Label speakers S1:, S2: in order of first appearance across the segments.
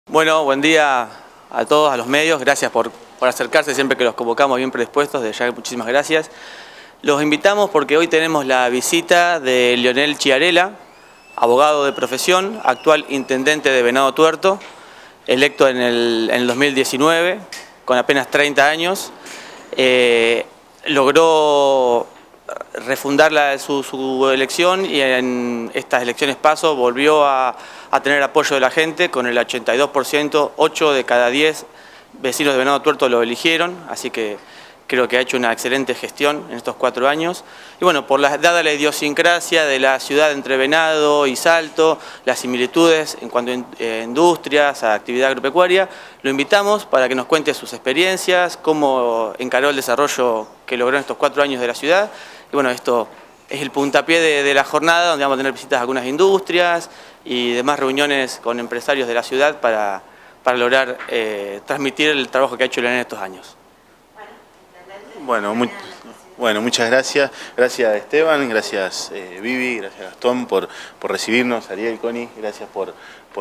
S1: Bueno, buen día a todos, a los medios. Gracias por acercarse siempre que los convocamos bien predispuestos. De ya muchísimas gracias. Los invitamos porque hoy tenemos la visita de Leonel Chiarella, abogado de profesión, actual intendente de Venado Tuerto, electo en el 2019, con apenas 30 años. Logró refundar su elección y en estas elecciones paso volvió a tener apoyo de la gente con el 82%, 8 de cada 10 vecinos de Venado Tuerto lo eligieron, así que creo que ha hecho una excelente gestión en estos 4 años. Y bueno, dada la idiosincrasia de la ciudad entre Venado y Salto, las similitudes en cuanto a industrias, a actividad agropecuaria, lo invitamos para que nos cuente sus experiencias, cómo encaró el desarrollo que logró en estos 4 años de la ciudad. Y bueno, esto es el puntapié de la jornada, donde vamos a tener visitas a algunas industrias y demás reuniones con empresarios de la ciudad para lograr transmitir el trabajo que ha hecho Leonel en estos años.
S2: Bueno, muchas gracias. Gracias Esteban, gracias Vivi, gracias Gastón por recibirnos, Ariel, Connie, gracias por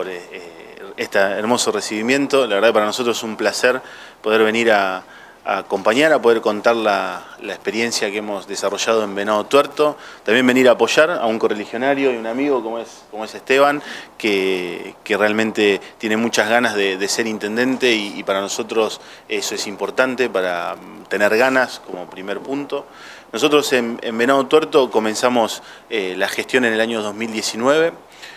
S2: este hermoso recibimiento. La verdad para nosotros es un placer poder venir a acompañar, a poder contar la experiencia que hemos desarrollado en Venado Tuerto, también venir a apoyar a un correligionario y un amigo como es Esteban, que realmente tiene muchas ganas de ser intendente y para nosotros eso es importante, para tener ganas como primer punto. Nosotros en Venado Tuerto comenzamos la gestión en el año 2019,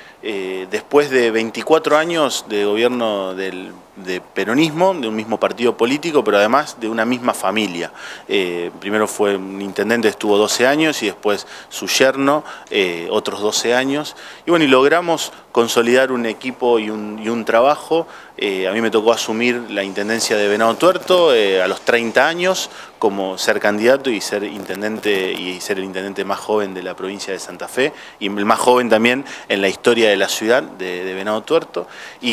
S2: después de 24 años de gobierno de peronismo, de un mismo partido político, pero además de una misma familia. Primero fue un intendente, estuvo 12 años y después su yerno, otros 12 años. Y bueno, y logramos consolidar un equipo y un trabajo. A mí me tocó asumir la intendencia de Venado Tuerto a los 30 años, como ser candidato y ser intendente y ser el intendente más joven de la provincia de Santa Fe y el más joven también en la historia de la ciudad de Venado Tuerto.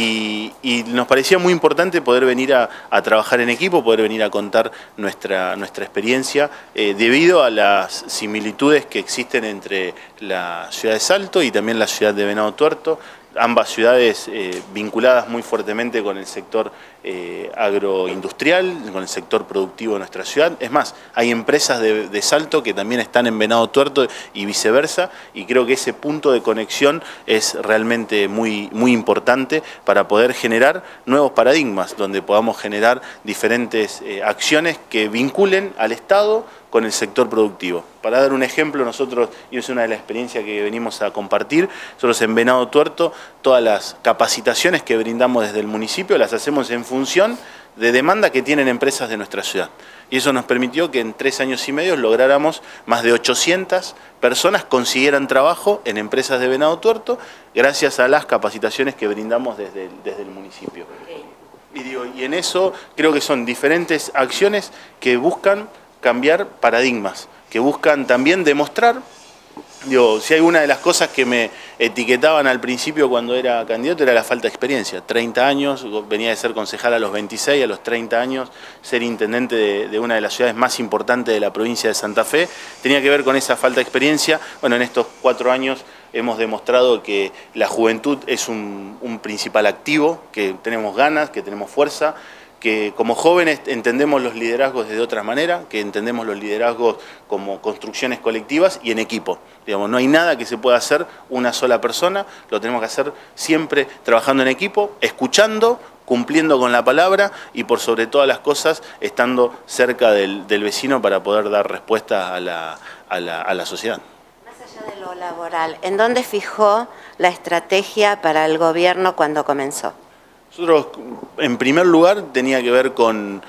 S2: Y nos parecía muy importante poder venir a trabajar en equipo, poder venir a contar nuestra experiencia debido a las similitudes que existen entre la ciudad de Salto y también la ciudad de Venado Tuerto. Ambas ciudades vinculadas muy fuertemente con el sector agroindustrial, con el sector productivo de nuestra ciudad. Es más, hay empresas de Salto que también están en Venado Tuerto y viceversa, y creo que ese punto de conexión es realmente muy importante para poder generar nuevos paradigmas, donde podamos generar diferentes acciones que vinculen al Estado con el sector productivo. Para dar un ejemplo, nosotros, y es una de las experiencias que venimos a compartir, nosotros en Venado Tuerto, todas las capacitaciones que brindamos desde el municipio las hacemos en función de demanda que tienen empresas de nuestra ciudad. Y eso nos permitió que en 3 años y medio lográramos más de 800 personas consiguieran trabajo en empresas de Venado Tuerto gracias a las capacitaciones que brindamos desde el municipio. Y en eso creo que son diferentes acciones que buscan cambiar paradigmas, que buscan también demostrar, si hay una de las cosas que me etiquetaban al principio cuando era candidato era la falta de experiencia. 30 años, venía de ser concejal a los 26, a los 30 años, ser intendente de una de las ciudades más importantes de la provincia de Santa Fe, tenía que ver con esa falta de experiencia. Bueno, en estos 4 años hemos demostrado que la juventud es un principal activo, que tenemos ganas, que tenemos fuerza, que como jóvenes entendemos los liderazgos de otra manera, que entendemos los liderazgos como construcciones colectivas y en equipo. Digamos, no hay nada que se pueda hacer una sola persona, lo tenemos que hacer siempre trabajando en equipo, escuchando, cumpliendo con la palabra y por sobre todas las cosas estando cerca del vecino para poder dar respuesta a la sociedad.
S3: Más allá de lo laboral, ¿en dónde fijó la estrategia para el gobierno cuando comenzó?
S2: Nosotros, en primer lugar, tenía que ver con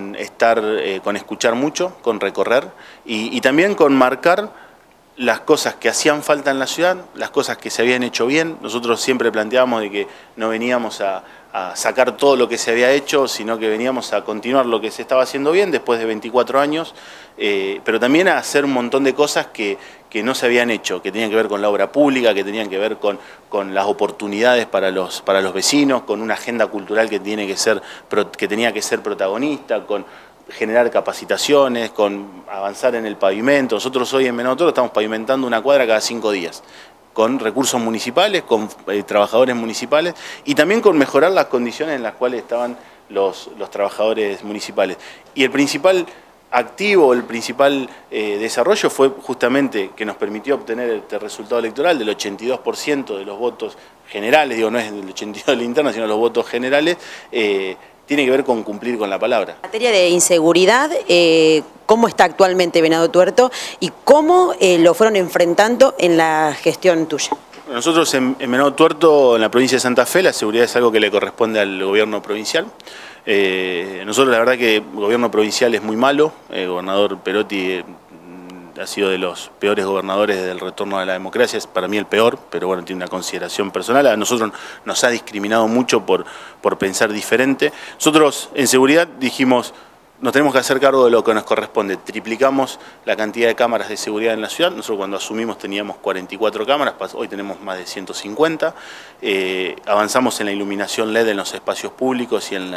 S2: escuchar mucho, con recorrer y también con marcar las cosas que hacían falta en la ciudad, las cosas que se habían hecho bien. Nosotros siempre planteábamos de que no veníamos a sacar todo lo que se había hecho, sino que veníamos a continuar lo que se estaba haciendo bien después de 24 años, pero también a hacer un montón de cosas que no se habían hecho, que tenían que ver con la obra pública, que tenían que ver con las oportunidades para los vecinos, con una agenda cultural que tenía que ser protagonista, con generar capacitaciones, con avanzar en el pavimento. Nosotros hoy en Venado Tuerto estamos pavimentando una cuadra cada 5 días. con recursos municipales, con trabajadores municipales y también con mejorar las condiciones en las cuales estaban los trabajadores municipales. Y el principal activo, el principal desarrollo fue justamente que nos permitió obtener este resultado electoral del 82% de los votos generales, digo, no es el 82% de la interna, sino los votos generales, tiene que ver con cumplir con la palabra.
S4: En materia de inseguridad, ¿cómo está actualmente Venado Tuerto y cómo lo fueron enfrentando en la gestión tuya?
S2: Nosotros en Venado Tuerto, en la provincia de Santa Fe, la seguridad es algo que le corresponde al gobierno provincial. Nosotros la verdad que el gobierno provincial es muy malo, el gobernador Perotti ha sido de los peores gobernadores desde el retorno a la democracia, es para mí el peor, pero bueno, tiene una consideración personal. A nosotros nos ha discriminado mucho por pensar diferente. Nosotros en seguridad dijimos, nos tenemos que hacer cargo de lo que nos corresponde. Triplicamos la cantidad de cámaras de seguridad en la ciudad. Nosotros cuando asumimos teníamos 44 cámaras, hoy tenemos más de 150. Avanzamos en la iluminación LED en los espacios públicos y en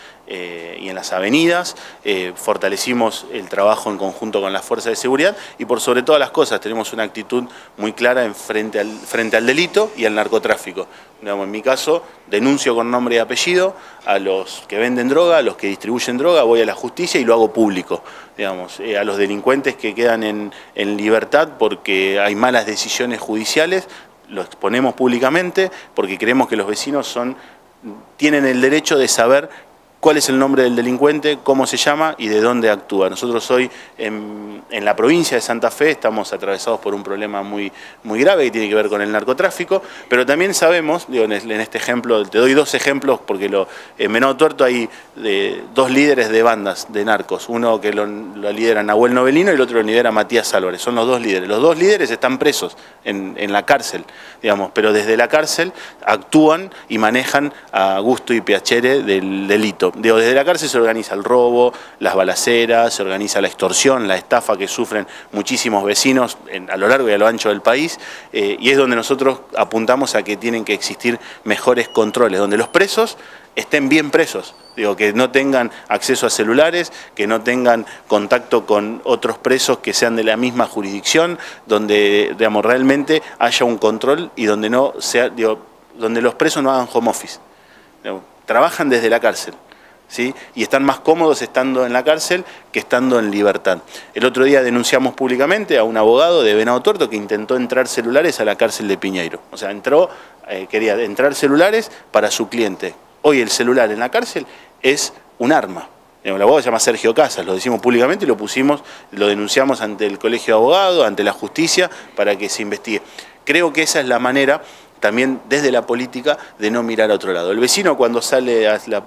S2: las avenidas. Fortalecimos el trabajo en conjunto con las fuerzas de seguridad y por sobre todas las cosas tenemos una actitud muy clara frente al delito y al narcotráfico. Digamos, en mi caso, denuncio con nombre y apellido a los que venden droga, a los que distribuyen droga, voy a la justicia y lo hago público. Digamos, a los delincuentes que quedan en libertad porque hay malas decisiones judiciales, lo exponemos públicamente porque creemos que los vecinos tienen el derecho de saber cuál es el nombre del delincuente, cómo se llama y de dónde actúa. Nosotros hoy en la provincia de Santa Fe estamos atravesados por un problema muy grave que tiene que ver con el narcotráfico, pero también sabemos, digo, en este ejemplo, te doy dos ejemplos porque en Venado Tuerto hay dos líderes de bandas de narcos, uno que lo lidera Nahuel Novelino y el otro lo lidera Matías Álvarez, son los dos líderes. Los dos líderes están presos en la cárcel, digamos, pero desde la cárcel actúan y manejan a gusto y piacere del delito. Digo, desde la cárcel se organiza el robo, las balaceras, se organiza la extorsión, la estafa que sufren muchísimos vecinos a lo largo y a lo ancho del país, y es donde nosotros apuntamos a que tienen que existir mejores controles, donde los presos estén bien presos, digo, que no tengan acceso a celulares, que no tengan contacto con otros presos que sean de la misma jurisdicción, donde, digamos, realmente haya un control y donde no sea, digo, donde los presos no hagan home office, digamos, trabajan desde la cárcel. ¿Sí? Y están más cómodos estando en la cárcel que estando en libertad. El otro día denunciamos públicamente a un abogado de Venado Tuerto que intentó entrar celulares a la cárcel de Piñeiro. O sea, quería entrar celulares para su cliente. Hoy el celular en la cárcel es un arma. El abogado se llama Sergio Casas, lo decimos públicamente y lo denunciamos ante el Colegio de Abogados, ante la justicia, para que se investigue. Creo que esa es la manera también desde la política de no mirar a otro lado. El vecino cuando sale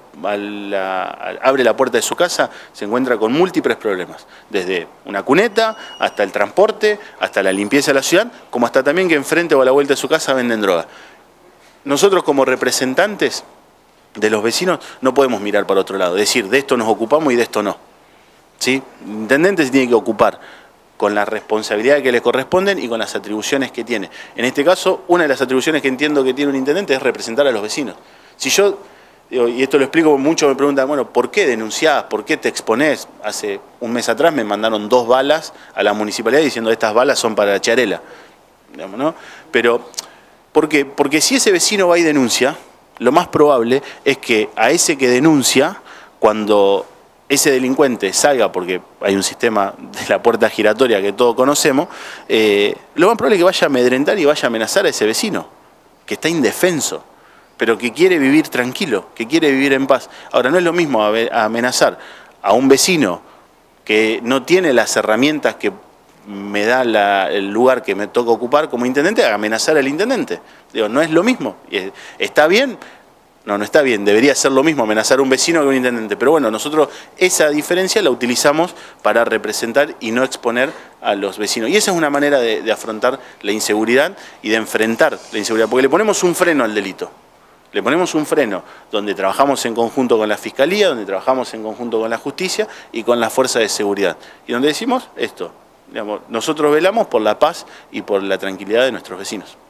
S2: abre la puerta de su casa se encuentra con múltiples problemas, desde una cuneta hasta el transporte, hasta la limpieza de la ciudad, como hasta también que enfrente o a la vuelta de su casa venden droga. Nosotros como representantes de los vecinos no podemos mirar para otro lado, decir de esto nos ocupamos y de esto no. ¿Sí? El intendente se tiene que ocupar con las responsabilidades que le corresponden y con las atribuciones que tiene. En este caso, una de las atribuciones que entiendo que tiene un intendente es representar a los vecinos. Si yo, y esto lo explico, muchos me preguntan, bueno, ¿por qué denunciás? ¿Por qué te exponés? Hace un mes atrás me mandaron 2 balas a la municipalidad diciendo estas balas son para la Charela. Digamos, ¿no? Pero, ¿por qué? Porque si ese vecino va y denuncia, lo más probable es que a ese que denuncia, cuando ese delincuente salga, porque hay un sistema de la puerta giratoria que todos conocemos, lo más probable es que vaya a amedrentar y vaya a amenazar a ese vecino, que está indefenso, pero que quiere vivir tranquilo, que quiere vivir en paz. Ahora, no es lo mismo amenazar a un vecino que no tiene las herramientas que me da el lugar que me toca ocupar como intendente, a amenazar al intendente. Digo, no es lo mismo. ¿Está bien? No, no está bien, debería ser lo mismo amenazar a un vecino que a un intendente, pero bueno, nosotros esa diferencia la utilizamos para representar y no exponer a los vecinos. Y esa es una manera de afrontar la inseguridad y de enfrentar la inseguridad, porque le ponemos un freno al delito. Le ponemos un freno donde trabajamos en conjunto con la Fiscalía, donde trabajamos en conjunto con la Justicia y con las fuerzas de seguridad. Y donde decimos esto, digamos, nosotros velamos por la paz y por la tranquilidad de nuestros vecinos.